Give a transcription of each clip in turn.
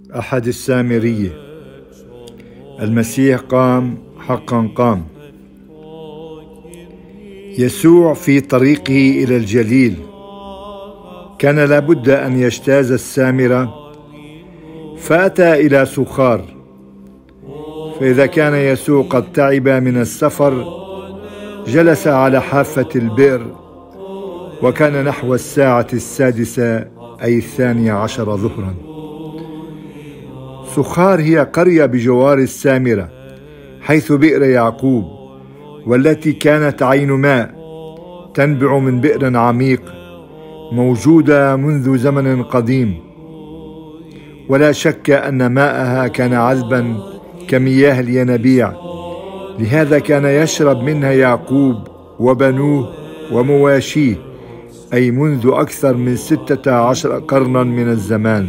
أحد السامرية. المسيح قام، حقا قام. يسوع في طريقه إلى الجليل كان لابد أن يجتاز السامرة، فأتى إلى سخار. فإذا كان يسوع قد تعب من السفر جلس على حافة البئر، وكان نحو الساعة 6 أي 12 ظهرا. سخار هي قرية بجوار السامرة حيث بئر يعقوب، والتي كانت عين ماء تنبع من بئر عميق موجودة منذ زمن قديم، ولا شك أن ماءها كان عذبا كمياه الينابيع، لهذا كان يشرب منها يعقوب وبنوه ومواشيه، أي منذ أكثر من 16 قرنا من الزمان.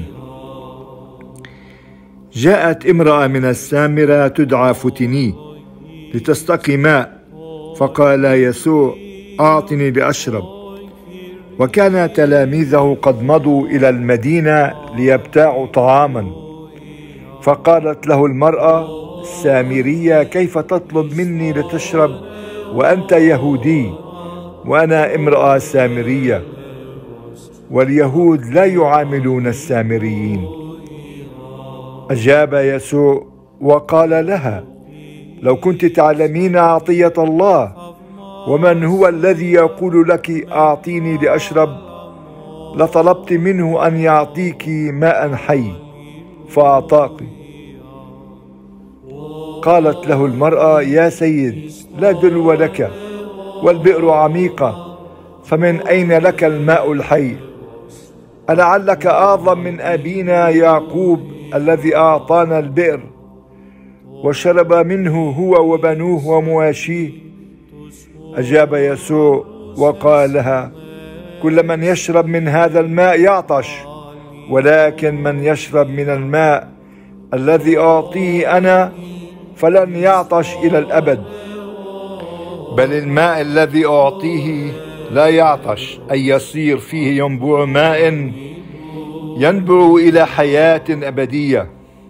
جاءت امرأة من السامرة تدعى فتني لتستقي ماء، فقال يسوع: أعطني لأشرب. وكان تلاميذه قد مضوا إلى المدينة ليبتاعوا طعاما، فقالت له المرأة السامرية: كيف تطلب مني لتشرب وأنت يهودي وأنا امرأة سامرية؟ واليهود لا يعاملون السامريين. أجاب يسوع وقال لها: لو كنت تعلمين عطية الله ومن هو الذي يقول لك أعطيني لأشرب لطلبت منه أن يعطيك ماء حي فأعطاك. قالت له المرأة: يا سيد، لا دلو لك والبئر عميقة، فمن أين لك الماء الحي؟ ألعلك أعظم من أبينا يعقوب الذي أعطانا البئر وشرب منه هو وبنوه ومواشيه؟ أجاب يسوع وقال لها: كل من يشرب من هذا الماء يعطش، ولكن من يشرب من الماء الذي أعطيه أنا فلن يعطش إلى الأبد، بل الماء الذي أعطيه لا يعطش، أي يصير فيه ينبوع ماء ينبع إلى حياة أبدية.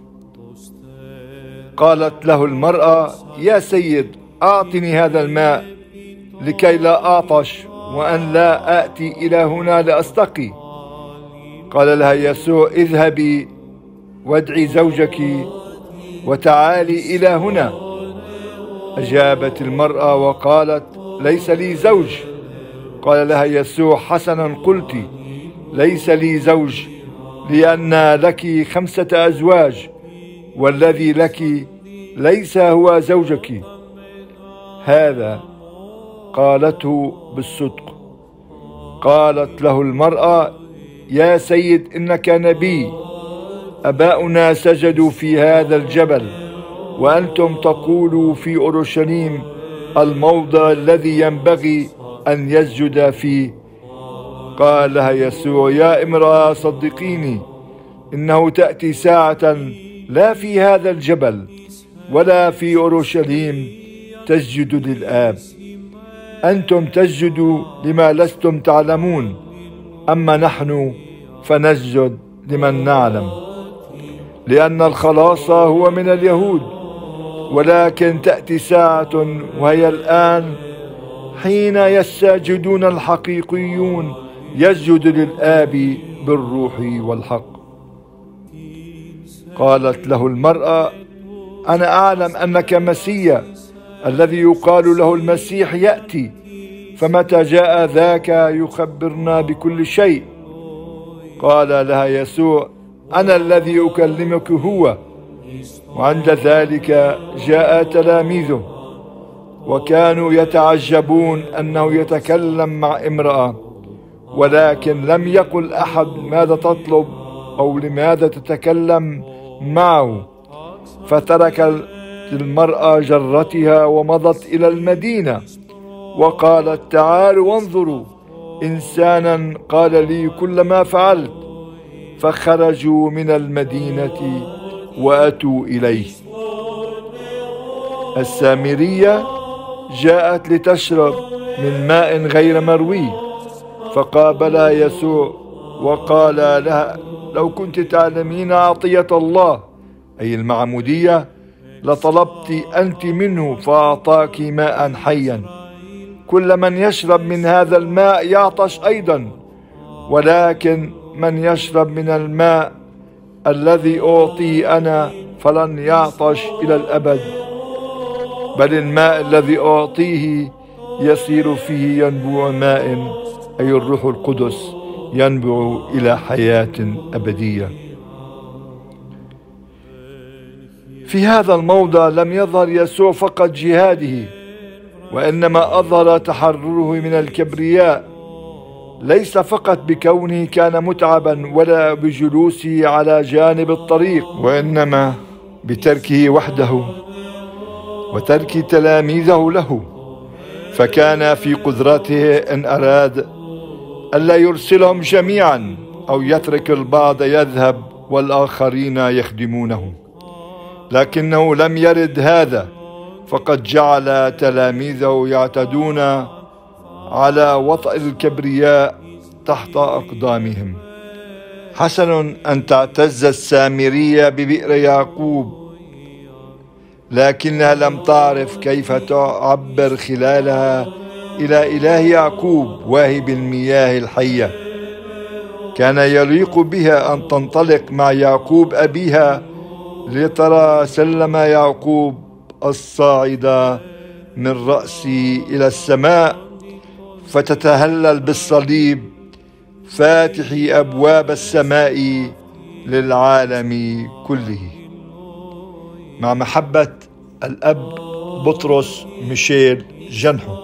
قالت له المرأة: يا سيد، أعطني هذا الماء لكي لا أعطش وأن لا آتي إلى هنا لأستقي. قال لها يسوع: اذهبي وادعي زوجك وتعالي إلى هنا. أجابت المرأة وقالت: ليس لي زوج. قال لها يسوع: حسنا قلت، ليس لي زوج، لأن لك 5 أزواج، والذي لك ليس هو زوجك. هذا قالته بالصدق. قالت له المرأة: يا سيد، إنك نبي. أباؤنا سجدوا في هذا الجبل، وأنتم تقولوا في أورشليم الموضع الذي ينبغي أن يسجد فيه. قال لها يسوع: يا امرأة، صدقيني، إنه تأتي ساعة لا في هذا الجبل ولا في أورشليم تسجد للآب. أنتم تسجدوا لما لستم تعلمون، أما نحن فنسجد لمن نعلم، لأن الخلاص هو من اليهود. ولكن تأتي ساعة وهي الآن حين يسجدون الحقيقيون يسجد للآب بالروح والحق. قالت له المرأة: أنا أعلم أنك مسيا الذي يقال له المسيح يأتي، فمتى جاء ذاك يخبرنا بكل شيء. قال لها يسوع: أنا الذي أكلمك هو. وعند ذلك جاء تلاميذه وكانوا يتعجبون أنه يتكلم مع امرأة، ولكن لم يقل أحد ماذا تطلب أو لماذا تتكلم معه. فترك المرأة جرتها ومضت إلى المدينة، وقالت: تعالوا وانظروا، إنسانا قال لي كل ما فعلت. فخرجوا من المدينة وأتوا إليه. السامرية جاءت لتشرب من ماء غير مروي، فقابلها يسوع وقال لها: لو كنت تعلمين عطية الله أي المعمودية لطلبت أنت منه فأعطاك ماء حيا. كل من يشرب من هذا الماء يعطش أيضا، ولكن من يشرب من الماء الذي أعطيه أنا فلن يعطش إلى الأبد، بل الماء الذي أعطيه يسير فيه ينبوع ماء أي الروح القدس ينبع إلى حياة أبدية. في هذا الموضع لم يظهر يسوع فقط جهاده، وإنما أظهر تحرره من الكبرياء، ليس فقط بكونه كان متعبا ولا بجلوسه على جانب الطريق، وإنما بتركه وحده وترك تلاميذه له. فكان في قدرته إن أراد ألا يرسلهم جميعا أو يترك البعض يذهب والآخرين يخدمونه، لكنه لم يرد هذا، فقد جعل تلاميذه يعتدون على وطأ الكبرياء تحت أقدامهم. حسن أن تعتز السامرية ببئر يعقوب، لكنها لم تعرف كيف تعبر خلالها إلى إله يعقوب واهب المياه الحية. كان يليق بها أن تنطلق مع يعقوب أبيها لترى سلم يعقوب الصاعد من رأسي إلى السماء، فتتهلل بالصليب فاتح أبواب السماء للعالم كله. مع محبة الأب بطرس ميشيل جنحو.